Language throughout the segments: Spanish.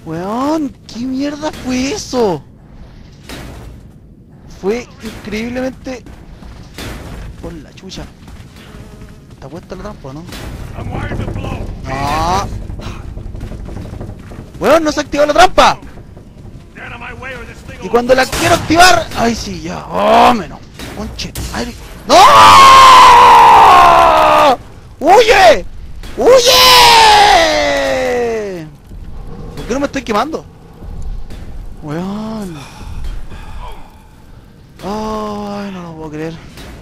Weón, ¿qué mierda fue eso? Fue increíblemente... Por la chucha. ¿Está puesta la trampa, no? ¡No! ¡Weón, no se ha activado la trampa! Y cuando la quiero activar... ¡Ay, sí, ya! ¡Oh, menos! ¡Conche! ¡Ay! ¡No! ¡Huye! ¡Huye! ¿Por qué no me estoy quemando? Weón. Ay, no lo puedo creer.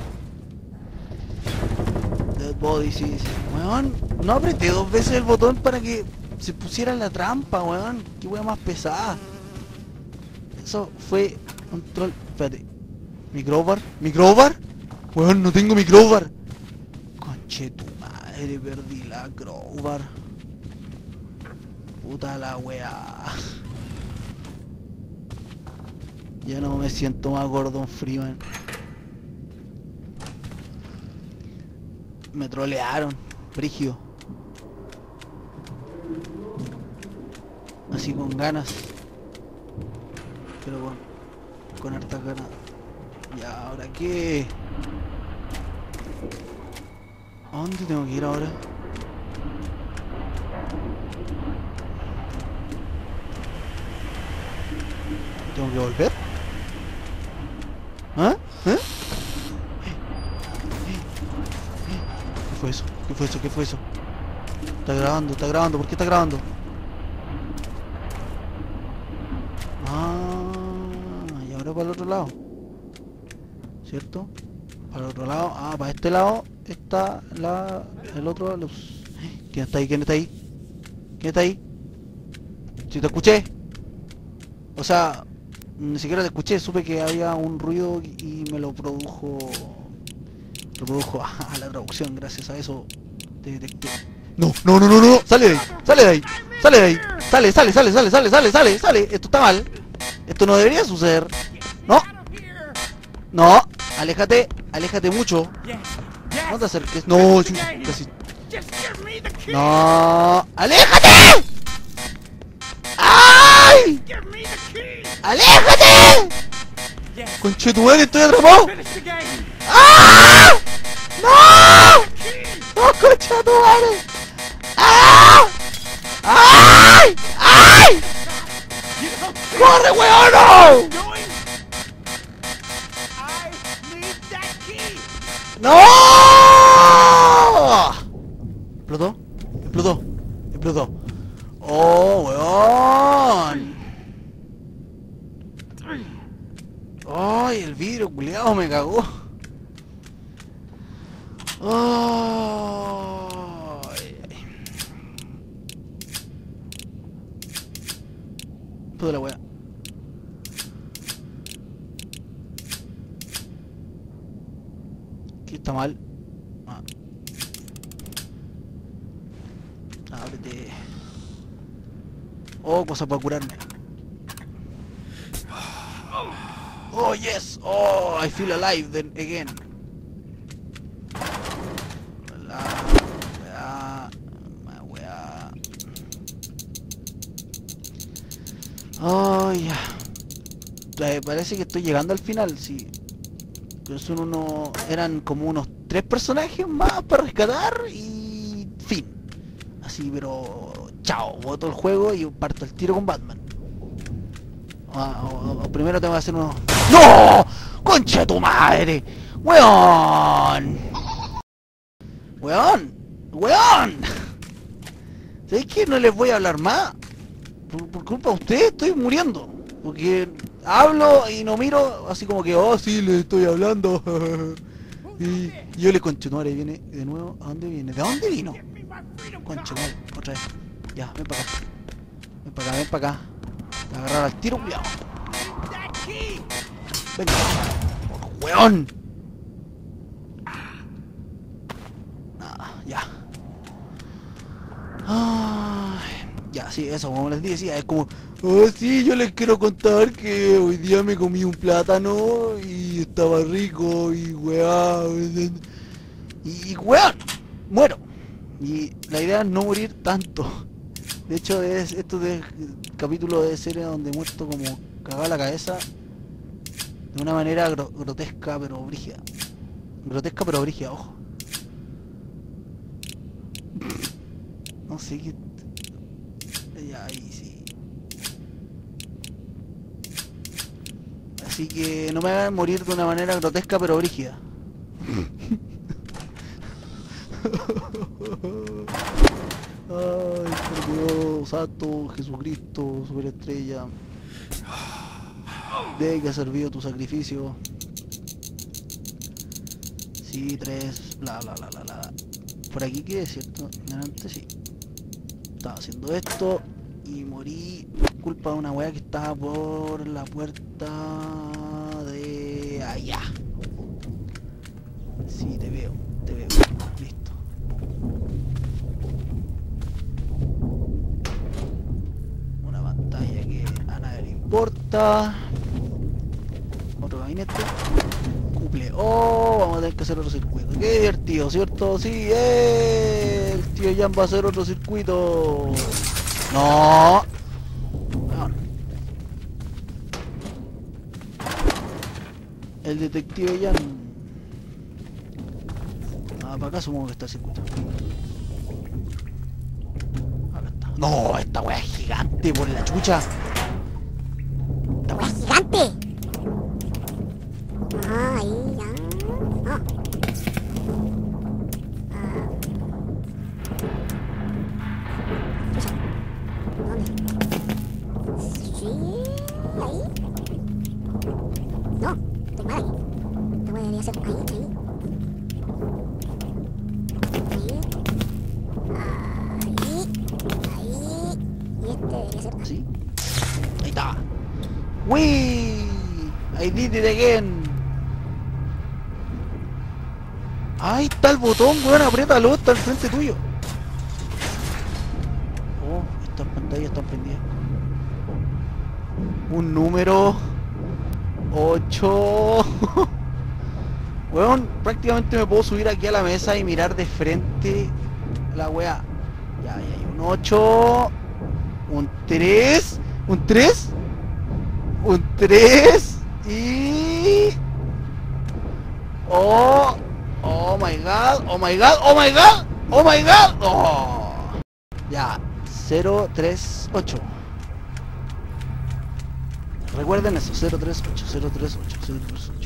Dead body, sí, sí. Weón, no apreté 2 veces el botón para que se pusiera la trampa, weón. Qué wea más pesada. Eso fue un troll. Espérate. ¿Mi crowbar? ¿Mi crowbar? Weón, no tengo mi crowbar. Conche tu madre, perdí la crowbar. Puta la wea. Ya no me siento más Gordon Freeman. Me trolearon, brígido. Así con ganas. Pero con hartas ganas. ¿Ya ahora qué? ¿A dónde tengo que ir ahora? ¿Tengo que volver? ¿Ah? ¿Eh? ¿Qué fue eso? ¿Qué fue eso? ¿Qué fue eso? Está grabando, ¿por qué está grabando? Ah, y ahora para el otro lado. ¿Cierto? Para el otro lado, para este lado está el otro luz. ¿Quién está ahí? ¿Quién está ahí? ¿Quién está ahí? Si te escuché. O sea, ni siquiera te escuché, supe que había un ruido y me lo produjo. Lo produjo a la traducción, gracias a eso te detecté. No, no, no, no, no, sale de ahí, sale de ahí, sale de ahí, sale, sale, sale, sale, sale, sale, sale, sale, esto está mal, esto no debería suceder. No, no, aléjate, aléjate mucho. No te acerques, no, casi. No, aléjate. ¡Ay! ¡Aléjate! ¡Conchetumadre, estoy atrapado! ¡Ah! ¡No! ¡No, conchetumadre! ¡Ah! ¡Ay! ¡Ay! ¡Corre, weón! ¡No! ¡No! ¿Explotó? ¿Explotó? ¿Explotó? ¡Oh, weón! ¡Ay, el vidrio culiado me cagó! ¡Ay! Puta la wea. ¿Qué está mal? Ábrete. Oh, cosa para curarme. Oh, yes! Oh, I feel alive then again. La wea. Oh, ya. Parece que estoy llegando al final, sí. Son eran como unos 3 personajes más para rescatar y fin. Así, pero chao, boto el juego y parto el tiro con Batman. Primero tengo que hacer unos... ¡No! ¡Concha de tu madre! ¡Weón! ¡Weón! ¡Weón! ¿Sabéis qué? No les voy a hablar más. Por culpa de ustedes estoy muriendo. Porque hablo y no miro así como que, oh, sí, le estoy hablando. Y yo le concho, madre, viene de nuevo. ¿A dónde viene? ¿De dónde vino? Concha, madre, otra vez. Ya, ven para acá. Ven para acá, ven para acá. Te agarrar al tiro, cuidado. Venga, weón. Ya. Ya, sí, eso, como les decía, es como, oh, sí, yo les quiero contar que hoy día me comí un plátano y estaba rico y weón. Y weón, muero. Y la idea es no morir tanto. De hecho, esto de capítulo de serie donde he muerto como cagado la cabeza de una manera grotesca pero brígida. Grotesca pero brígida, ojo. No sé qué... Ya, ahí sí. Así que no me hagan morir de una manera grotesca pero brígida. Ay, por Dios, Santo, Jesucristo, superestrella. De que ha servido tu sacrificio. Sí, 3, bla bla bla bla bla. Por aquí quedé, ¿cierto? Delante sí. Estaba haciendo esto y morí por culpa de una wea que estaba por la puerta de allá. Sí, te veo, te veo. Listo. Una pantalla que a nadie le importa. Otro gabinete. Cumple. Oh, vamos a tener que hacer otro circuito. Qué divertido, ¿cierto? Sí, el tío Jan va a hacer otro circuito. No. El detective Jan. Ah, para acá supongo que está el circuito. Acá está. No, esta wea es gigante por la chucha. ¡Esta wea es gigante! Ah, ahí ya. Ah. ¿Dónde? Sí, ahí. No, estoy mal ahí. Esta wea debería ser ahí, ahí. Ahí. Y este debería ser ¿Sí? Ahí está. ¡Wii! I did it again. Ahí está el botón, weón, apriétalo, está al frente tuyo. Oh, estas pantallas están prendidas. Un número 8. Weón, prácticamente me puedo subir aquí a la mesa y mirar de frente la weá. Ya, hay un 8. Un 3. Un 3. Un 3. Y... Oh. Oh my god. Oh my god. Oh my god. Oh my god. Oh. Ya. 038. Recuerden eso. 038. 038. 038.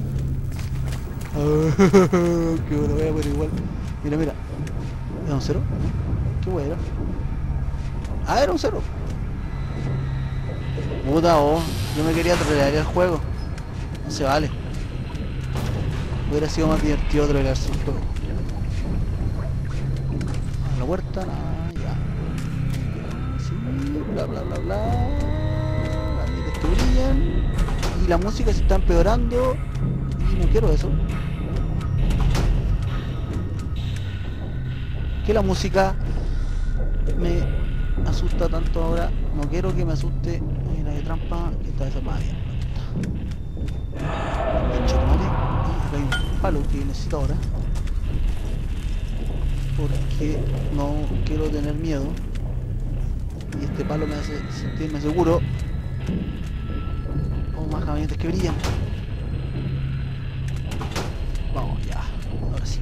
Que bueno, voy a poner igual. Mira, mira. ¿Era un 0? ¿Qué bueno? Ah, era un 0. Puta, oh. Yo me quería trolear el juego. No se vale. Hubiera sido más divertido trolearse el juego. A la puerta, nada, ya. Sí, bla bla bla bla. Las luces que brillan. Y la música se está empeorando. Y no quiero eso. Que la música me asusta tanto ahora. No quiero que me asuste. Mira qué trampa. Esta vez más bien. Y hay un palo que necesito ahora. Porque no quiero tener miedo. Y este palo me hace sentirme seguro. Oh, más gabinetes que brillan. Vamos, ya. Ahora sí.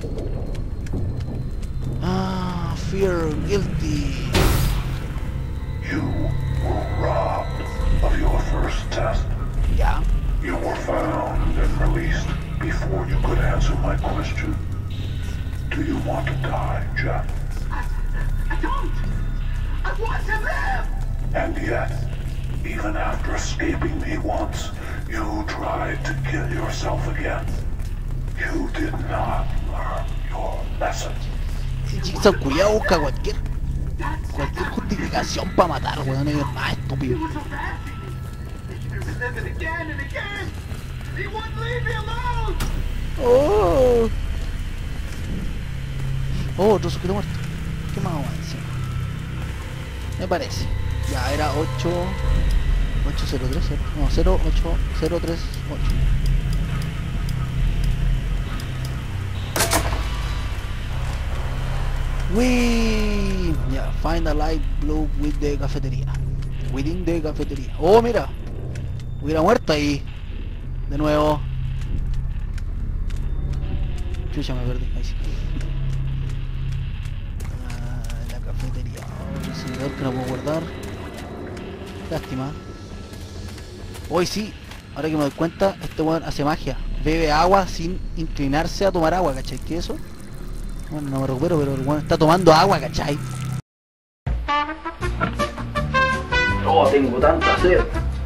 Ah, fear, guilty. You were robbed of your first test. Ya. You were found and released before you could answer my question. Do you want to die, Jeff? I don't! I want to live! And yet, even after escaping me once, you tried to kill yourself again. You did not learn your lesson. Ese chiquito culiao busca cualquier justificación para matar, weón. Es más estúpido. He was so bad to me. He was living again and again. He wouldn't leave me alone! Oh. Oh, otro sujeto muerto. ¿Qué más vamos a decir? Me parece. Ya era 803, ¿cierto? No, 08038. Uy, ya, find a light blue with the cafetería. Within the cafetería. Oh, mira. Hubiera muerto ahí. De nuevo. Chucha, me perdí. Ahí sí. Ah, la cafetería. Oh, el servidor que no puedo guardar. Lástima. Hoy sí. Ahora que me doy cuenta, este weón hace magia. Bebe agua sin inclinarse a tomar agua, ¿cachai? ¿Qué es eso? Bueno, no me recupero, pero el weón está tomando agua, ¿cachai? Oh, tengo tanta sed.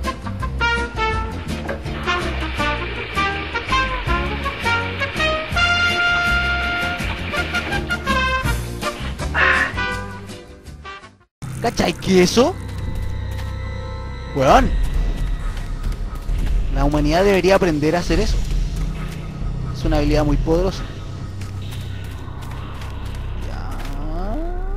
¿Cachai? ¿Qué es eso? Weón. La humanidad debería aprender a hacer eso. Es una habilidad muy poderosa. Ya.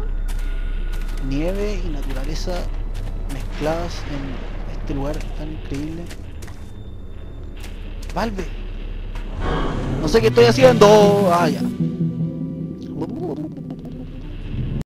Nieve y naturaleza mezcladas en este lugar tan increíble. Valve. No sé qué estoy haciendo. Ah, ya.